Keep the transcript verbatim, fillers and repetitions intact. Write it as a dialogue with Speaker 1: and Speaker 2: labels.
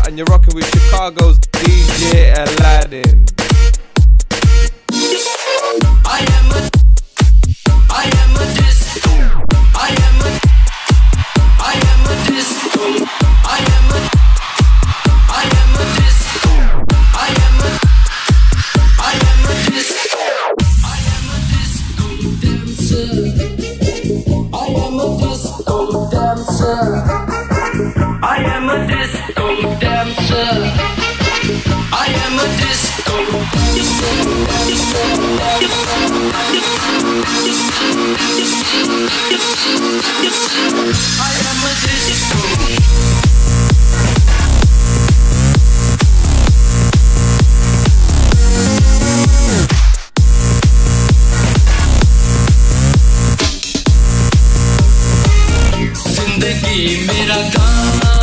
Speaker 1: and you're rocking with Chicago's D J Aladdin.
Speaker 2: I am a, I am a disco. I am a, I am a disco. I am a, I am a disco. I am a, I am a disco. I am a disco dancer. I am a disco dancer. I am a disco dancer. I am a disco I am a disco. जिंदगी मेरा गाना